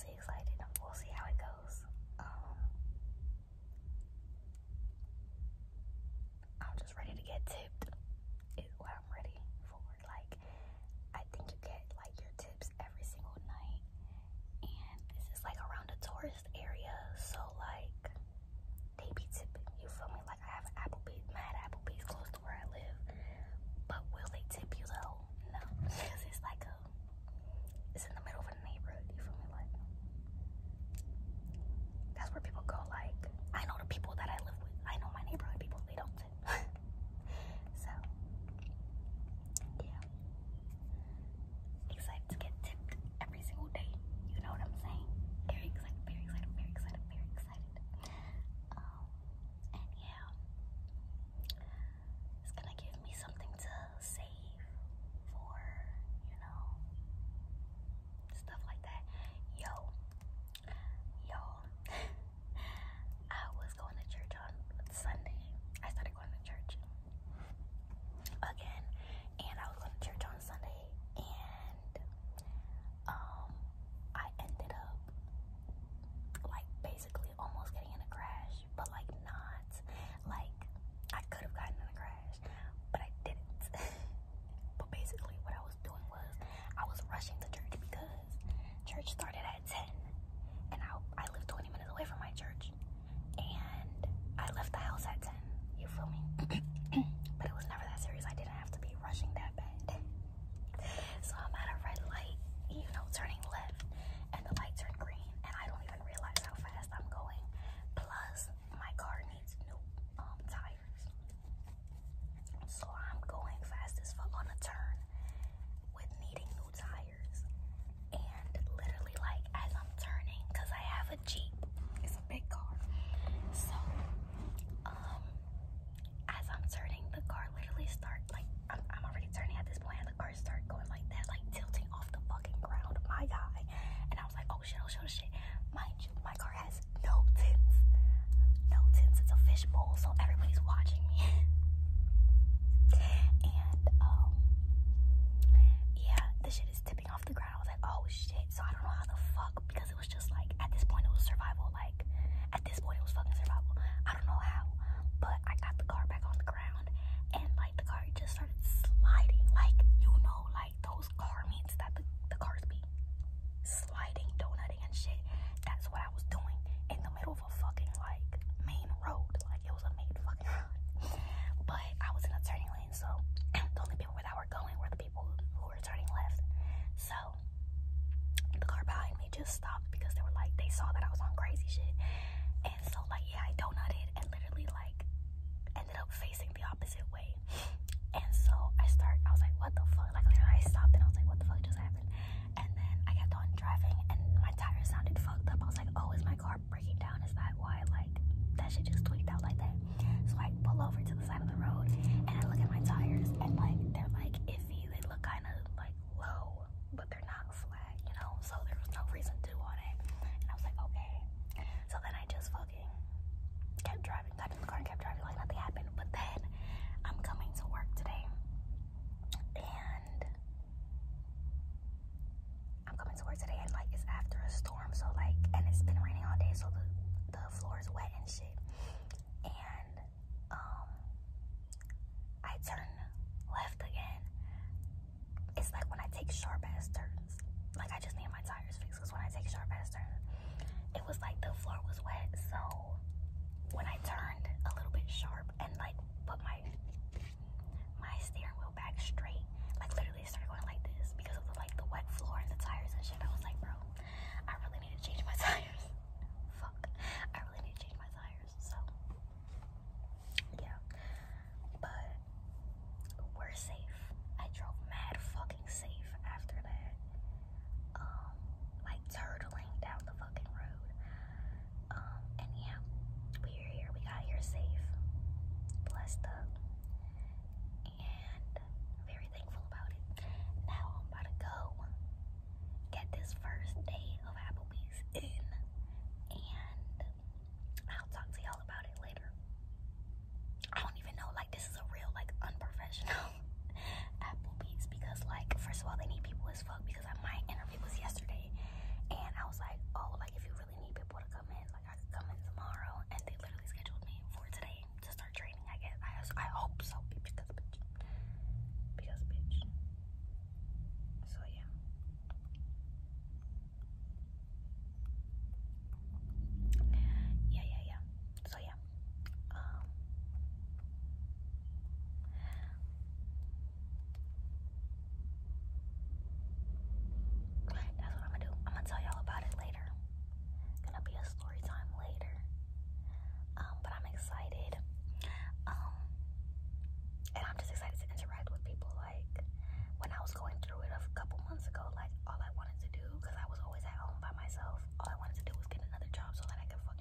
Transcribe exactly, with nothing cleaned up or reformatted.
honestly excited. We'll see how it goes. Um, I'm just ready to get tipped. Is what I'm ready for. Like, I think you get like your tips every single night, and this is like around a tourist area, so like they be tipping. You feel me? Like I have Applebee's, mad Applebee's close to where I live, but will they tip you though? No, because it's like a, it's in the middle of a neighborhood. You feel me? Like that's where people go. Like I know the people that I live with. I know my neighborhood people. They don't tip. So yeah, excited to get tipped every single day. You know what I'm saying? Very excited. Very excited. Very excited. Very excited. Um, and yeah, it's gonna give me something to save for, you know, stuff like that. Yo, yo, I was going to church on Sunday. I started going to church again, and I was going to church on Sunday, and um, I ended up like basically almost getting in a crash, but like not, like I could have gotten in a crash, but I didn't. But basically what I was doing was I was rushing to church because church started at ten, and I, I live twenty minutes away from my church, and I left the house at ten. You feel me? But it was never that serious. I didn't have to be rushing that bad. So I'm at a red light, you know, turning left, and the light turned green, and I don't even realize how fast I'm going. Plus, my car needs new um, tires. So I'm going fast as fuck on a turn with needing new tires. And literally, like, as I'm turning, because I have a Jeep, it's a big car. So, um, as I'm turning, the car literally start, like, I'm, I'm already turning at this point, and the car start going like that, like tilting off the fucking ground, my guy. And I was like, oh shit, oh shit, oh shit. Mind you, my car has no tints. No tints, it's a fishbowl, so everybody's watching me. And, um, yeah, the shit is tipping off the ground. I was like, oh shit. So I don't know how the fuck, because it was just like, at this point it was survival. Like, at this point it was fucking survival. I don't know how, but I got the car back on the ground, and like the car just started sliding. Like, you know, like those car meets that the, the cars be sliding, donutting and shit. That's what I was doing in the middle of a fucking like main road. Like it was a main fucking road. But I was in a turning lane, so the only people that were going were the people who were turning left. So the car behind me just stopped because they were like, they saw that I was on crazy shit. And so like, yeah, I donutted and literally like ended up facing the opposite way. And so I start, I was like, what the fuck? Like literally I stopped and I was like, what the fuck just happened? And then I kept on driving and my tires sounded fucked up. I was like, oh, is my car breaking down? Is that why like that shit just tweaked out like that? So I pull over to the side of the road and I look at my tires and like they're like iffy. They look kind of like low, but they're not flat, you know? So there was no reason to do all that. And I was like, okay. So then I just fucking kept driving, got in the car and kept driving like nothing happened. But then so because bitch. Because bitch. So yeah. Yeah, yeah, yeah. So yeah. Um that's what I'm gonna do. I'm gonna tell y'all about it later. Gonna be a story time later. Um, but I'm excited. Um, and I'm just excited to interact with people. Like when I was going through it a couple months ago, like all I wanted to do, because I was always at home by myself, all I wanted to do was get another job so that I could